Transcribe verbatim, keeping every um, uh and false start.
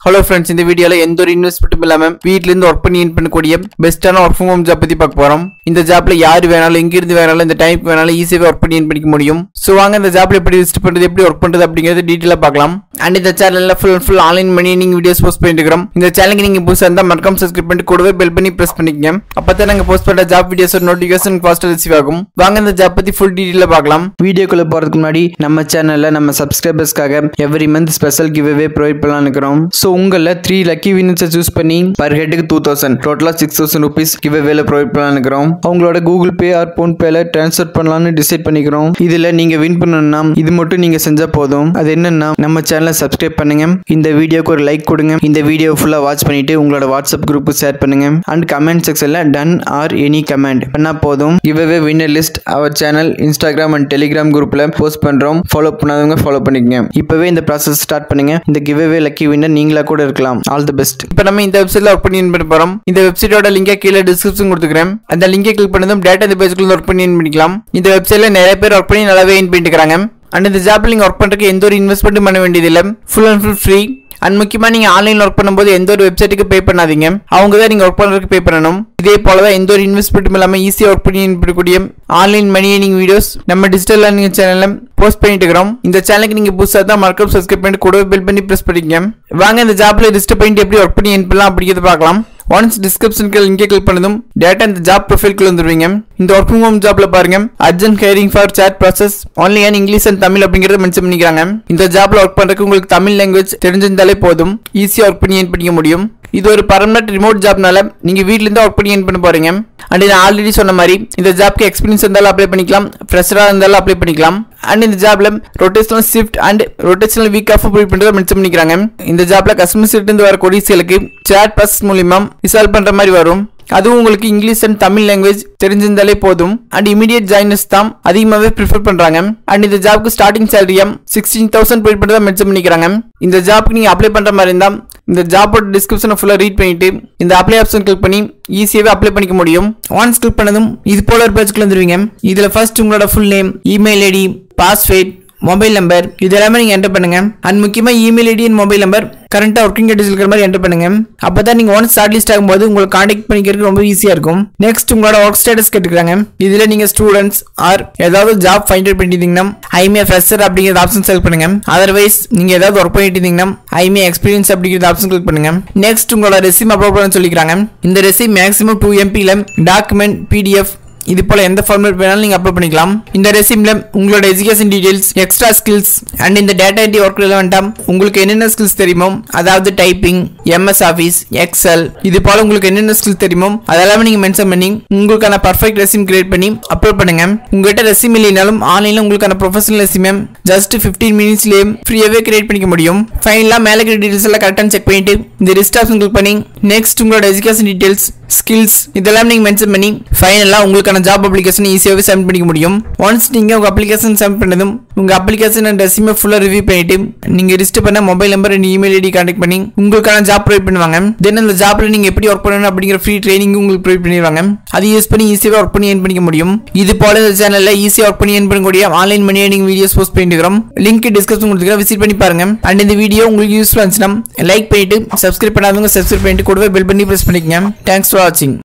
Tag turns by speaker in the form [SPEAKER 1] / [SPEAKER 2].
[SPEAKER 1] Hello friends, in the video la endha oru investment illama வீட்ல இருந்து work பண்ணி earn பண்ணக்கூடிய பெஸ்டான வர்க் ஃப்ரம் ஹோம் ஜாப் பத்தி பார்க்க போறோம். இந்த ஜாப்ல யார் வேணாலும் எங்க இருந்து வேணாலும் இந்த டைம்க்கு வேணாலும் ஈஸியா வர்க் பண்ணி earn பண்ணிக்க முடியும். சோ வாங்க இந்த ஜாப்ல எப்படி ரிஜிஸ்டர் பண்றது, எப்படி வர்க் பண்றது அப்படிங்கறது டீடைலா பார்க்கலாம். அண்ட் இந்த சேனல்ல full full online money earning videos post பண்ணிட்டு இருக்கோம். இந்த சேனலுக்கு நீங்க புதுசா இருந்தா மறக்காம சப்ஸ்கிரைப் பண்ணிட்டு கூடவே பெல் பண்ணி பிரஸ் பண்ணிக்கங்க. அப்பதான் நாங்க போஸ்ட் பண்ற ஜாப் வீடியோஸ் நோட்டிஃபிகேஷன் ஃபாஸ்டா ரிசீவ் ஆகும். வாங்க இந்த ஜாப் பத்தி full டீடைலா பார்க்கலாம். வீடியோக்குள்ள போறதுக்கு முன்னாடி நம்ம சேனல்ல நம்ம சப்ஸ்கிரைபர்ஸ்க்காக every month special giveaway provide பண்ணலாம்னு இருக்கோம். சோ உங்கள three lucky winners choose பண்ணி per head க்கு two thousand டோட்டலா six thousand rupees giveaway ல ப்ரொவைட் பண்ணலாம்னு இருக்கோம். அவங்களோட கூகுள் பே ஆர் போன் பேல ட்ரான்ஸ்ஃபர் பண்ணலாம்னு டிசைட் பண்ணிக்கிறோம். இதுல நீங்க வின் பண்ணனும்னா இது மட்டும் நீங்க செஞ்சா போதும். அது என்னன்னா நம்ம சேனலை சப்ஸ்கிரைப் பண்ணுங்க, இந்த வீடியோக்கு ஒரு லைக் கொடுங்க, இந்த வீடியோ ஃபுல்லா வாட்ச் பண்ணிட்டு உங்களோட வாட்ஸ்அப் குரூப்புக்கு ஷேர் பண்ணுங்க அண்ட் கமெண்ட் செக்ஷன்ல டன் ஆர் எனி கமெண்ட் பண்ணா போதும். giveaway winner list அவர் சேனல் இன்ஸ்டாகிராம் அண்ட் டெலிகிராம் குரூப்ல போஸ்ட் பண்றோம். ஃபாலோ பண்ணாதவங்க ஃபாலோ பண்ணிக்கங்க. இப்பவே இந்த process ஸ்டார்ட் பண்ணுங்க. இந்த giveaway lucky winner நீங்களா கூட இருக்கலாம். All the best. இப்போ நம்ம இந்த வெப்சைட்ல வர்க் பண்ணி earn பண்ண போறோம். இந்த வெப்சைட்டோட லிங்கை கீழ டிஸ்கிரிப்ஷன் கொடுத்துக்கிறேன். அந்த லிங்கை கிளிக் பண்ணதும் டேட்டா இந்த பேஜ்க்குள்ள வர்க் பண்ணி earn பண்ணிக்கலாம். இந்த வெப்சைட்ல நிறைய பேர் வர்க் பண்ணி நல்லாவே earn பண்ணிட்டு இருக்காங்க. அண்ட் இந்த ஜாப்ல நீங்க வர்க் பண்றதுக்கு எந்த ஒரு இன்வெஸ்ட்மென்ட் பண்ண வேண்டியது இல்ல. Full and full free. And முக்கியமா நீங்க ஆன்லைன்ல வர்க் பண்ணும்போது எந்த ஒரு வெப்சைட்டுக்கு பே பண்ணாதீங்க. அவங்க தான் நீங்க வர்க் பண்றதுக்கு பே பண்ணணும். இதே போலதான் எந்த ஒரு இன்வெஸ்ட்மெண்ட் இல்லாம ஈஸியா வர்க் பண்ணி earn பண்ணக்கூடிய ஆன்லைன் மணி earning வீடியோஸ் நம்ம டிஜிட்டல் லேர்னிங் சேனல்ல போஸ்ட் பண்ணிட்டு இருக்கோம். இந்த சேனலுக்கு நீங்க புதுசா தான் மறக்காம சப்ஸ்கிரைப் பண்ணி கூடவே பெல் பண்ணி பிரஸ் பண்ணிக்கங்க. வாங்க இந்த ஜாப்ல ரிஜிஸ்டர் பண்ணிட்டு எப்படி வர்க் பண்ணி earn பண்ணலாம் அப்படிங்கறத பார்க்கலாம். ஒன்ஸ் டிஸ்கிரிப்ஷனுக்கு லிங்கை கிளிக் பண்ணதும் டேட்டா இந்த ஜாப் ப்ரொஃபைல்க்குள்ள வந்துருவீங்க. இந்த வர்க் ஃப்ரம் ஹோம் ஜாப்ல பாருங்க, urgent hiring for chat process only in English and Tamil அப்படிங்கறத மென்ஷன் பண்ணிக்கிறாங்க. இந்த ஜாப்ல வர்க் பண்றதுக்கு உங்களுக்கு தமிழ் லாங்குவேஜ் தெரிஞ்சிருந்தாலே போதும், ஈஸியா வர்க் பண்ணி earn பண்ணிக்க முடியும். இது ஒரு பர்மனன்ட் ரிமோட் ஜாப்னால நீங்க வீட்ல இருந்து வர்க் பண்ணி earn பண்ண போறீங்க. அண்ட் நான் ஆல்ரெடி சொன்ன மாதிரி இந்த ஜாப்க்கு எக்ஸ்பீரியன்ஸ் இருந்தாலும் அப்ளை பண்ணிக்கலாம், ஃப்ரெஷரா இருந்தாலும் அப்ளை பண்ணிக்கலாம். அண்ட் இந்த ஜாப்ல rotational shift and rotational week off provide பண்றத மென்ஷன் பண்ணிக்கிறாங்க. இந்த ஜாப்ல கஸ்டமர்ஸ் கிட்ட இருந்து வர கொரிஸ்களுக்கு சாட் ப்ராசஸ் மூலமா ரிசால்வ் பண்ற மாதிரி வரும். அதுவும் உங்களுக்கு இங்கிலீஷ் அண்ட் தமிழ் லாங்குவேஜ் தெரிஞ்சிருந்தாலே போதும். அண்ட் இமிடியேட் ஜாயினர்ஸ் தான் அதிகமாகவே ப்ரிஃபர் பண்றாங்க. அண்ட் இந்த ஜாப்க்கு ஸ்டார்டிங் சேலரியா சிக்ஸ்டீன் தௌசண்ட் ப்ரொவைட் பண்றதா மென்ஷன் பண்ணிக்கிறாங்க. இந்த ஜாப்க்கு நீங்க அப்ளை பண்ற மாதிரி இருந்தா இந்த ஜாபோட டிஸ்கிரிப்ஷனை ஃபுல்லா ரீட் பண்ணிட்டு இந்த அப்ளை ஆப்ஷன் கிளிக் பண்ணி ஈஸியாவே அப்ளை பண்ணிக்க முடியும். ஒன்ஸ் கிளிக் பண்ணதும் இது போல ஒரு பேஜ்க்குள்ள வந்துருவீங்க. இதுல ஃபர்ஸ்ட் உங்களோட full name, email ID, password, mobile number இது எல்லாமே நீங்க என்டர் பண்ணுங்க. அண்ட் முக்கியமா email ID and mobile number கரண்டா ஒர்க்கிங் டேட்டஸ் இருக்கிற மாதிரி என்டர் பண்ணுங்க. அப்பதான் நீங்க ஒன்ஸ் ஷார்ட் லிஸ்ட் ஆகும்போது உங்களுக்கு கான்டாக்ட் பண்ணிக்கிறதுக்கு ரொம்ப ஈஸியா இருக்கும். நெக்ஸ்ட் உங்களோட ஒர்க் ஸ்டேட்டஸ் கேட்டுக்கிறாங்க. இதுல நீங்க ஸ்டூடெண்ட்ஸ் ஆர் ஏதாவது ஜாப் ஃபைண்ட் அவுட் பண்ணிட்டீங்கன்னா ஐமே ஃப்ரெஷர் அப்படிங்கிற ஆப்ஷன் செலக்ட் பண்ணுங்க. அதர்வைஸ் நீங்க ஏதாவது ஒர்க் பண்ணிட்டு இருந்தீங்கன்னா ஐமே எக்ஸ்பீரியன்ஸ் அப்படிங்கிற ஆப்ஷன் கிளிக் பண்ணுங்க. நெக்ஸ்ட் உங்களோட ரெஸ்யூம் அப்லோட் பண்ண சொல்லிக்கிறாங்க. இந்த ரெஸ்யூம் மேக்ஸிமம் டூ எம்பில டாக்குமெண்ட், பிடிஎஃப் இது போல எந்த ஃபார்மேட் வேணாலும் நீங்க அப்லோட் பண்ணிக்கலாம். இந்த ரெஸ்யூம்ல உங்களோட education details, extra skills and இந்த டேட்டா என்ட்ரி ஒர்க் ரிலவெண்டா உங்களுக்கு என்னென்ன ஸ்கில்ஸ் தெரியுமோ, அதாவது டைப்பிங், எம்எஸ் ஆஃபீஸ், எக்ஸல் இது போல உங்களுக்கு என்னென்ன ஸ்கில்ஸ் தெரியுமோ அதெல்லாம் நீங்க மென்ஷன் பண்ணி உங்களுக்கான பர்ஃபெக்ட் ரெஸ்யூம் கிரியேட் பண்ணி அப்லோட் பண்ணுங்க. உங்ககிட்ட ரெஸ்யூம் இல்லைனாலும் ஆன்லைன்ல உங்களுக்கான ப்ரொஃபஷனல் ரெஸ்யூம் ஜஸ்ட் ஃபிஃப்டீன் மினிட்ஸ்லயே ஃப்ரீயாவே கிரியேட் பண்ணிக்க முடியும். ஃபைனலா மேல இருக்கிற டீடைல்ஸ் எல்லாம் கரெக்டா செக் பண்ணிட்டு இந்த லிஸ்ட் ஆப்ஷன் கிளிக் பண்ணி நெக்ஸ்ட் உங்களோட எஜுகேஷன் டீடைல்ஸ், ஸ்கில்ஸ் இதெல்லாம் நீங்க மென்ஷன் பண்ணி ஃபைனலா உங்களுக்கு ஜாப் அப்ளிகேஷன் ஈஸியாவே சப்மிட் பண்ணிக்க முடியும். ஒன்ஸ் நீங்க உங்க அப்ளிகேஷன் சப்மிட் பண்ணதும் உங்க அப்ளிகேஷன் அண்ட் ரெஸ்யூமை ஃபுல்லா ரிவ்யூ பண்ணிட்டு நீங்க ரிஜிஸ்டர் பண்ண mobile number and email ID contact பண்ணி உங்களுக்கான ஜாப் ப்ரொவைட் பண்ணுவாங்க. தென் அந்த ஜாப்ல நீங்க எப்படி ஒர்க் பண்ணணும் அப்படிங்கிற ஃப்ரீ ட்ரைனிங் உங்களுக்கு ப்ரொவைட் பண்ணிடுவாங்க. அதை யூஸ் பண்ணி ஈஸியாவே ஒர்க் பண்ணி earn பண்ணிக்க முடியும். இது போல இந்த சேனல்ல ஈஸியா ஒர்க் பண்ணி earn பண்ணக்கூடிய online money earning videos post பண்ணிட்டு இருக்கோம். லிங்க் டிஸ்கிரிப்ஷன் கொடுத்துக்கிறேன், விசிட் பண்ணி பாருங்க. அண்ட் இந்த வீடியோ உங்களுக்கு யூஸ்ஃபுல்லா இருந்துச்சுன்னா லைக் பண்ணிட்டு சப்ஸ்கிரைப் பண்ணாதவங்க சப்ஸ்கிரைப் பண்ணிட்டு கூடவே பெல் பண்ணி பிரஸ் பண்ணிக்கங்க. தேங்க்ஸ் ஃபார் வாட்சிங்.